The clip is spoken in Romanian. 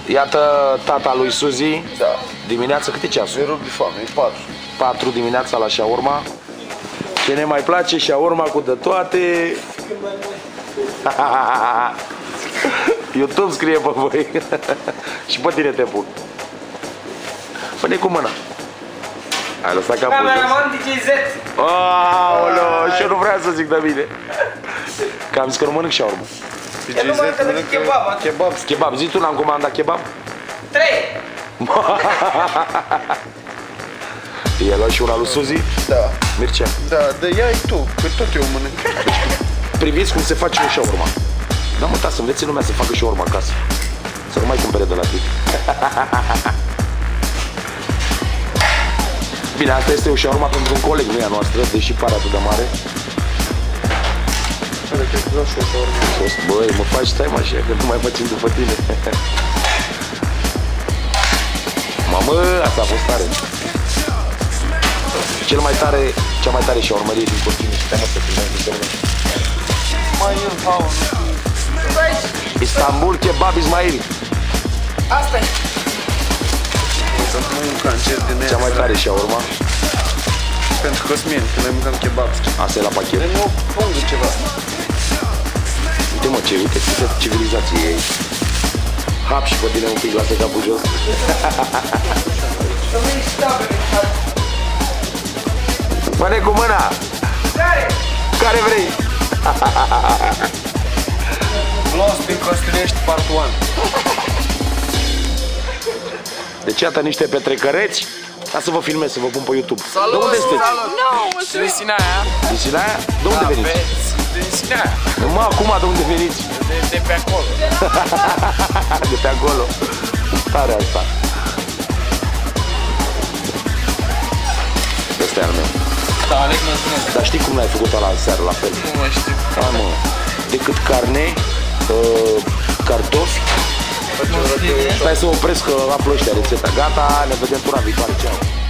Iată tata lui Suzy. Da. Dimineața câte ceasul? Mi-e rup de foame, e 4. 4 dimineața la shawarma. Ce ne mai place, shawarma cu de toate. YouTube scrie pe voi. Și pe tine te pun. Fă-ne cu mâna. Ai lăsat capul jos. Cameraman DJ Z. Aoleu, și eu nu vreau să zic de mine. Că am zis că nu mănânc shawarma. El nu mănâncă decât kebab. Kebab. Kebab, zi tu, n-am comandat kebab? 3. E luat și una lui Suzy? Da. Mircea. Da, dar ia-i tu, că tot eu mănânc. Priviți cum se face o shawarma. Da, mă, să înveți lumea să facă shawarma acasă. Să nu mai cumpere de la tine. Bine, asta este o shawarma pentru un coleg, nu e a noastră, deși pare atât de mare. Băi, mă faci, stai mă așa, că nu mai facem după tine. Mamă, asta a fost tare. Cea mai tare shawarmărie din Cortine. Stai mă să filmăm cu servă. Mai în haun. Istanbul Kebab Ismail. Asta e. Să nu e un cancer din ea. Cea mai tare shawarma. Pentru Cosmin, că noi mâncăm kebab. Asta e la pachet. De nu pungă ceva. Uite mă, uite câte civilizație e aici. Hap și pe tine un pic, lasă capul jos. Să nu ești tabele. Fă-ne cu mâna! Care? Care vrei? Vlos din Costinești, part 1. Deci iată niște petrecăreți. Ca să vă filmez, să vă pun pe YouTube. Salut! De unde sunteți? Sunt din Sinaia. Din Sinaia? De unde veniți? Din Sinaia. Mă, acum de unde veniți? De pe acolo. De pe acolo. Tare asta. Ăsta e al meu. Da, Alec mă spune. Dar știi cum l-ai făcut la seară, la fel? Nu mă știu. Hai mă, decât carne, cartofi. Stai să opresc că află ăștia rețeta. Gata, ne vedem tura viitoare, ceau.